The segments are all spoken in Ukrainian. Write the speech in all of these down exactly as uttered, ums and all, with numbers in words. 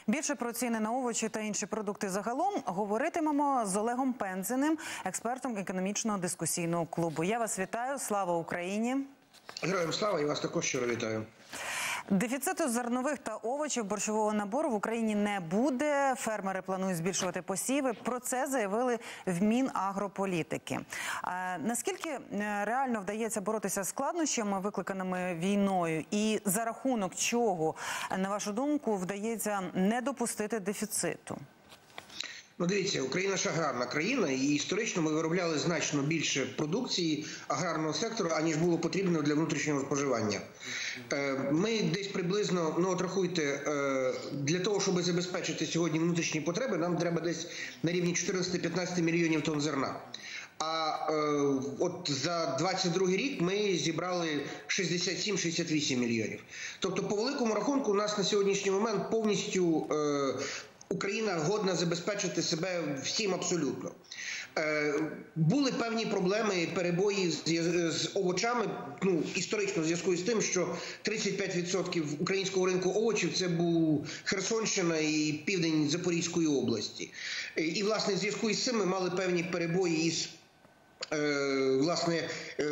Більше про ціни на овочі та інші продукти загалом говоритимемо з Олегом Пензеним, експертом економічного дискусійного клубу. Я вас вітаю. Слава Україні! Героям слава, і вас також щиро вітаю. Дефіциту зернових та овочів борщового набору в Україні не буде. Фермери планують збільшувати посіви. Про це заявили в Мінагрополітики. А наскільки реально вдається боротися з складнощами, викликаними війною? І за рахунок чого, на вашу думку, вдається не допустити дефіциту? Ну, дивіться, Україна ж аграрна країна, і історично ми виробляли значно більше продукції аграрного сектору, аніж було потрібно для внутрішнього споживання. Ми десь приблизно, ну от рахуйте, для того, щоб забезпечити сьогодні внутрішні потреби, нам треба десь на рівні чотирнадцять-п'ятнадцять мільйонів тонн зерна. А е, от за двадцять другий рік ми зібрали шістдесят сім - шістдесят вісім мільйонів. Тобто, по великому рахунку, у нас на сьогоднішній момент повністю е, Україна годна забезпечити себе всім абсолютно. Е, були певні проблеми і перебої з, з овочами, ну, історично, в зв'язку з тим, що тридцять п'ять відсотків українського ринку овочів – це був Херсонщина і південь Запорізької області. І, і власне, в зв'язку з цим ми мали певні перебої із власне,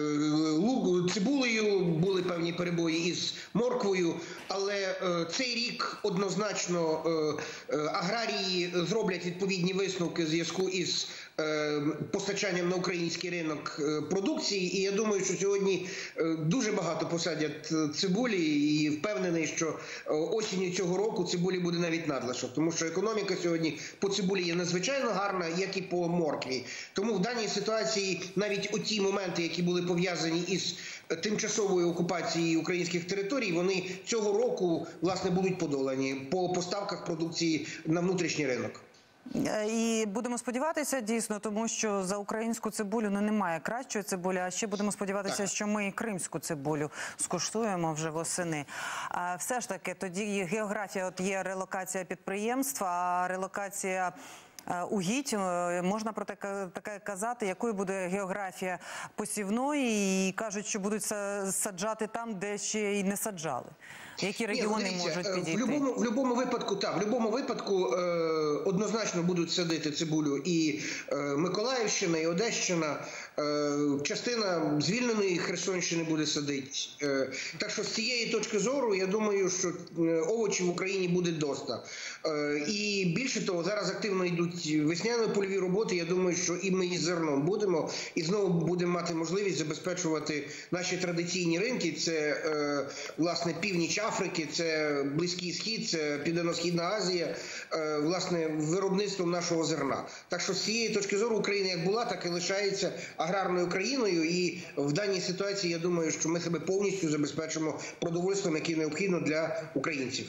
цибулею, були певні перебої із морквою, але цей рік однозначно аграрії зроблять відповідні висновки в зв'язку із постачанням на український ринок продукції, і я думаю, що сьогодні дуже багато посадять цибулі, і впевнений, що осінню цього року цибулі буде навіть надлишок, тому що економіка сьогодні по цибулі є надзвичайно гарна, як і по моркві. Тому в даній ситуації навіть оті моменти, які були пов'язані із тимчасовою окупацією українських територій, вони цього року, власне, будуть подолані по поставках продукції на внутрішній ринок. І будемо сподіватися, дійсно, тому що за українську цибулю ну, немає кращої цибулі, а ще будемо сподіватися, так, що ми і кримську цибулю скуштуємо вже восени. А все ж таки, тоді географія, от є релокація підприємств, а релокація угідь, можна про таке, таке казати, якою буде географія посівної, і кажуть, що будуть саджати там, де ще й не саджали. Які регіони Ні, можуть підійти? В будь-якому в будь-якому випадку, так, в будь-якому випадку е, однозначно будуть садити цибулю і е, Миколаївщина, і Одещина, е, частина звільненої Херсонщини буде садити. Е, так що з цієї точки зору, я думаю, що овочів в Україні буде доста. Е, і більше того, зараз активно йдуть весняно-польові роботи, я думаю, що і ми із зерном будемо, і знову будемо мати можливість забезпечувати наші традиційні ринки, це, е, власне, північ Африки, це Близький Схід, це Південно-Східна Азія, е, власне, виробництвом нашого зерна. Так що з цієї точки зору Україна як була, так і лишається аграрною країною, і в даній ситуації, я думаю, що ми себе повністю забезпечимо продовольством, яке необхідно для українців.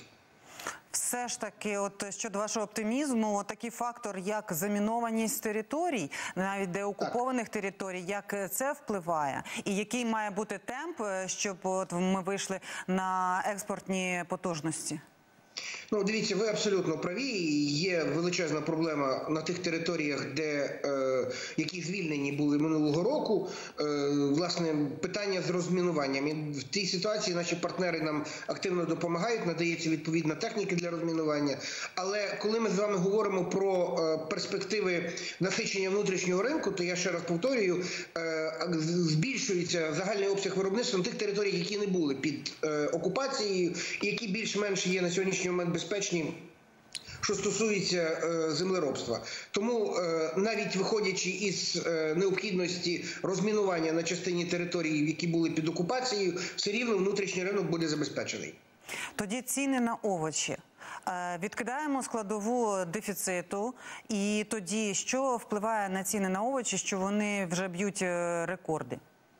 Все ж таки, от щодо вашого оптимізму, такий фактор, як замінованість територій, навіть де окупованих територій, як це впливає? І який має бути темп, щоб от ми вийшли на експортні потужності? Ну, дивіться, ви абсолютно праві. Є величезна проблема на тих територіях, де, е, які звільнені були минулого року. Е, власне, питання з розмінуванням. І в тій ситуації наші партнери нам активно допомагають, надається відповідна техніка для розмінування. Але коли ми з вами говоримо про е, перспективи насичення внутрішнього ринку, то я ще раз повторюю, е, збільшується загальний обсяг виробництва на тих територіях, які не були під е, окупацією, і які більш-менш є на сьогоднішній момент безпечні, що стосується е, землеробства. Тому е, навіть виходячи із е, необхідності розмінування на частині територій, які були під окупацією, все рівно внутрішній ринок буде забезпечений. Тоді ціни на овочі. Відкидаємо складову дефіциту, і тоді що впливає на ціни на овочі, що вони вже б'ють рекорди?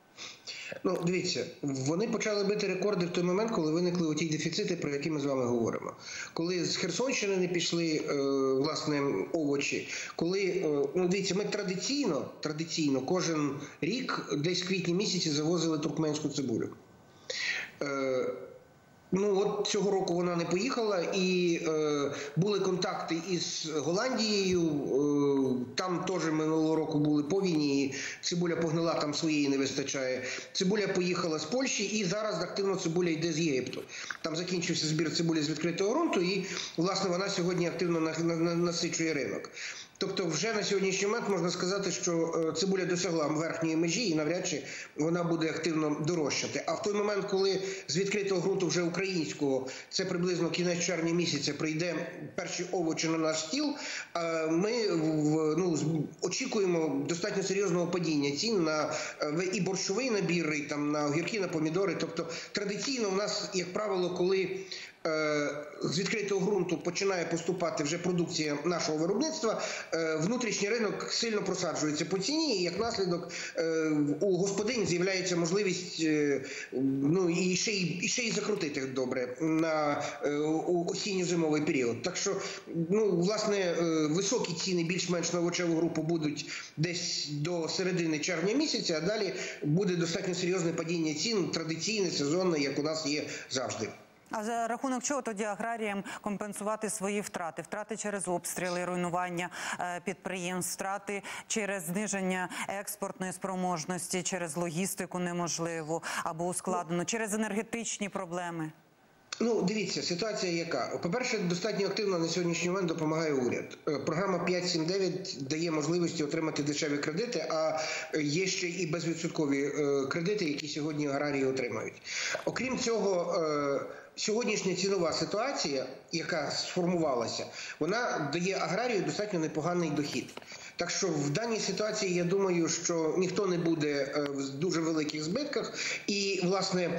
Ну, дивіться, вони почали бити рекорди в той момент, коли виникли оті дефіцити, про які ми з вами говоримо. Коли з Херсонщини не пішли, е, власне, овочі, коли, е, ну, дивіться, ми традиційно, традиційно кожен рік, десь в квітні місяці, завозили туркменську цибулю. Е, Ну от цього року вона не поїхала, і е, були контакти із Голландією. Е, там теж минулого року були повені, і цибуля погнила, там своєї не вистачає. Цибуля поїхала з Польщі, і зараз активно цибуля йде з Єгипту. Там закінчився збір цибулі з відкритого ґрунту, і власне вона сьогодні активно на, на, на, насичує ринок. Тобто вже на сьогоднішній момент можна сказати, що цибуля досягла верхньої межі і навряд чи вона буде активно дорожчати. А в той момент, коли з відкритого ґрунту вже українського, це приблизно кінець червня місяця, прийде перші овочі на наш стіл, ми ну, очікуємо достатньо серйозного падіння цін на і борщовий набір, і там на огірки, на помідори. Тобто традиційно у нас, як правило, коли з відкритого ґрунту починає поступати вже продукція нашого виробництва, внутрішній ринок сильно просаджується по ціні, і як наслідок у господинь з'являється можливість ну, і ще й, і ще й закрутити добре на осінньо-зимовий період. Так що, ну, власне, високі ціни більш-менш на овочеву групу будуть десь до середини червня місяця, а далі буде достатньо серйозне падіння цін, традиційне, сезонне, як у нас є завжди. А за рахунок чого тоді аграріям компенсувати свої втрати? Втрати через обстріли, руйнування підприємств, втрати через зниження експортної спроможності, через логістику неможливу або ускладнено, через енергетичні проблеми? Ну, дивіться, ситуація яка. По-перше, достатньо активно на сьогоднішній момент допомагає уряд. Програма п'ять сім дев'ять дає можливості отримати дешеві кредити, а є ще і безвідсоткові кредити, які сьогодні аграрії отримають. Окрім цього, сьогоднішня цінова ситуація, яка сформувалася, вона дає аграрію достатньо непоганий дохід. Так що в даній ситуації, я думаю, що ніхто не буде в дуже великих збитках. І, власне,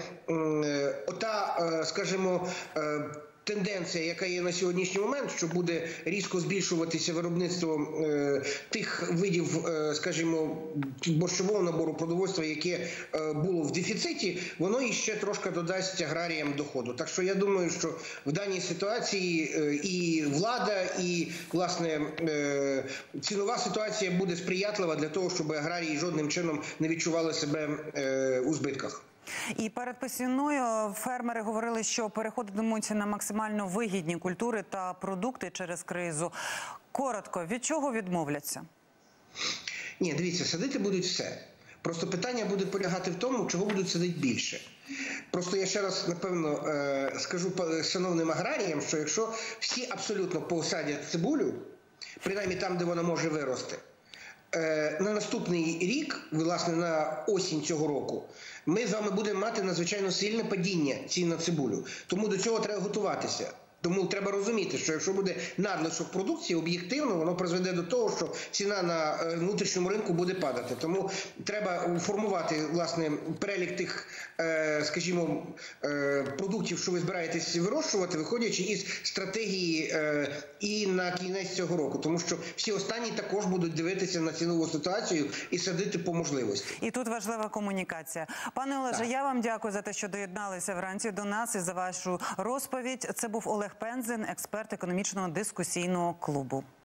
ота, скажімо, тенденція, яка є на сьогоднішній момент, що буде різко збільшуватися виробництво е, тих видів, е, скажімо, борщового набору продовольства, яке е, було в дефіциті, воно іще трошки додасть аграріям доходу. Так що я думаю, що в даній ситуації е, і влада, і, власне, е, цінова ситуація буде сприятлива для того, щоб аграрії жодним чином не відчували себе е, у збитках. І перед посівною фермери говорили, що переходитимуть на максимально вигідні культури та продукти через кризу. Коротко, від чого відмовляться? Ні, дивіться, садити будуть все. Просто питання буде полягати в тому, чого будуть садити більше. Просто я ще раз, напевно, скажу шановним аграріям, що якщо всі абсолютно посадять цибулю, принаймні там, де вона може вирости, на наступний рік, власне, на осінь цього року, ми з вами будемо мати надзвичайно сильне падіння цін на цибулю. Тому до цього треба готуватися. Тому треба розуміти, що якщо буде надлишок продукції, об'єктивно воно призведе до того, що ціна на внутрішньому ринку буде падати. Тому треба формувати, власне, перелік тих, скажімо, продуктів, що ви збираєтесь вирощувати, виходячи із стратегії і на кінець цього року. Тому що всі останні також будуть дивитися на цінову ситуацію і садити по можливості. І тут важлива комунікація. Пане Олеже, так. Я вам дякую за те, що доєдналися вранці до нас і за вашу розповідь. Це був Олег Пензин, експерт економічного дискусійного клубу.